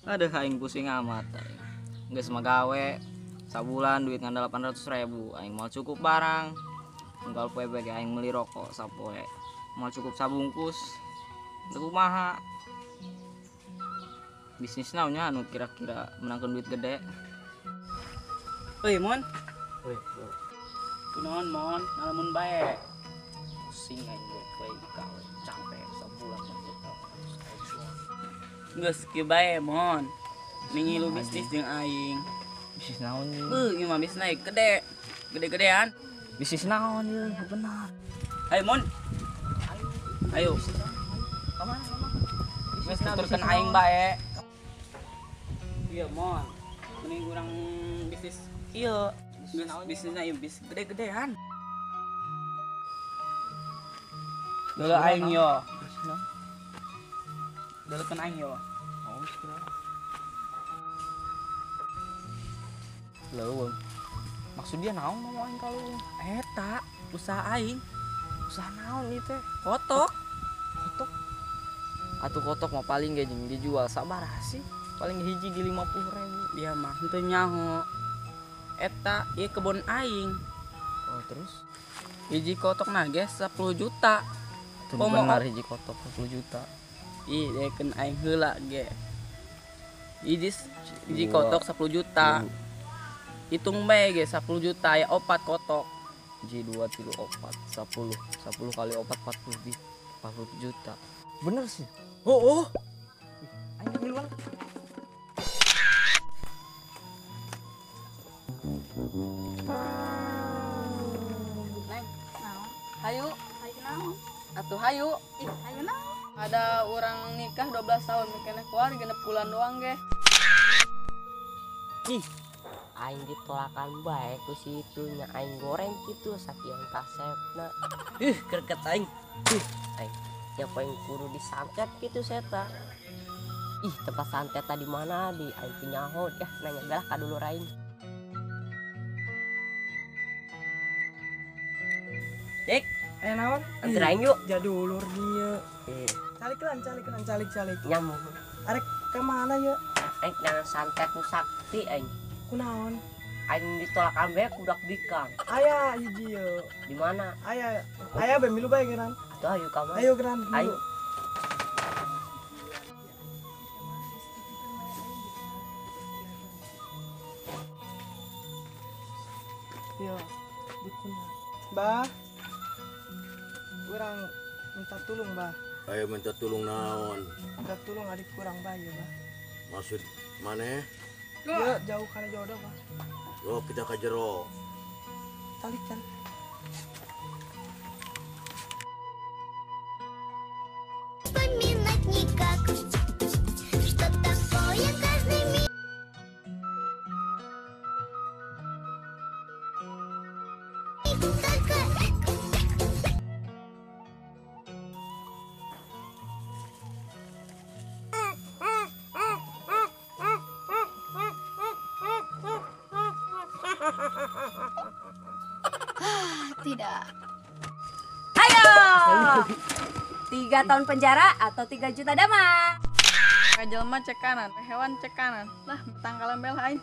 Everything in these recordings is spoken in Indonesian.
Aduh aing pusing amat aing. Geus magawe sabulan duit ngandal 800.000. Aing mau cukup barang. Unggal poe bege aing meuli rokok sapoe. Mau cukup sabungkus. Teu kumaha. Bisnis naonnya anu kira-kira menangkeun duit gede. Euy, Mon. Weh, Kunaon, Mon? Ngalamun bae. pusing aing poe gawe capek sabulan mah. Geus kieu bae, Mon. Mingilu bisnis jeung aing. Bisnis naon ieu? Ieu mah bisnis naik gede. Gede-gedean. Bisnis naon ieu? Benar. Ayo, Mon. Ayo. Kamana? Geus tuturkeun aing bae. Iya, Mon. Mending urang bisnis ieu. Bisnisna ieu bis gede-gedean. Dulu aing yo. Dalekeun aing yo. Leuweung. Maksud dia naon mau aing kalau Eta usaha aing. usaha naon ieu teh? Kotok. Kotok. Atuh kotok mah paling ge jeung dijual sabaraha sih? Paling hiji di 50.000. Dia mah henteu nyaho. Eta ieu kebun aing. Oh, terus? Hiji kotok na ge 10 juta. Tuh Komo- benar hiji kotok 10 juta. Ih, dekeun aing heula ge. Hiji Dua. kotok 10 juta. Hitung bae ge 10 juta ya 4 kotok. Hiji 2 3 4 10. 10 kali 4 40 juta. Bener sih. Oh. Aing miluan. Neng, naon? Hayu naon? Atuh hayu, Ih, hayu naon? ada orang nikah 12 tahun mikirnya keluar genep bulan doang ge. Aing ditolakan bae ku situ nya aing goreng kitu sakian kasepna. Kerket aing. Aing siapa yang kudu disantet kitu seta. Ih, tempat santet tadi mana di aing pinyaho dah nanya galah ka dulur aing. Cek, Eh naon? Antar aing yuk. Jadulur dia. Calik. Nyamuk. Arek ka mana ya? Aing nang santet nu sakti aing. Kunaon? Aing ditolakan bae ku dak bikang. Aya hiji ye. Di mana? Aya be milu bae geran. Tuh ayo ka mana? Ayo geran. Ayo. Ya, dikuna. Bah. Kurang minta tulung, Bah. Ayo minta tulung naon? Minta tulung adik kurang bae, Bah. Maksud mana? Ya, jauh kana jodoh, Bah. Yo kita ke jero. Calik. Вспоминать никак, что такое каждый миг. Только tidak. Ayo! 3 tahun penjara atau 3 juta dama? Kajelma cek kanan, hewan cek kanan. Lah, tangkalan bel aing.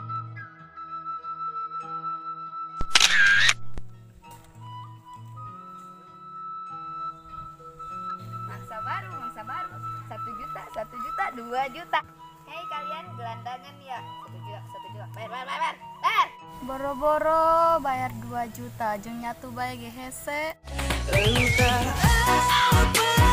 Mangsa baru. 1 juta, 2 juta. Hei kalian gelandangan ya. 1 juta. Bayar. Boro-boro bayar 2 juta jeung nyatu bae ge hese. Entah apa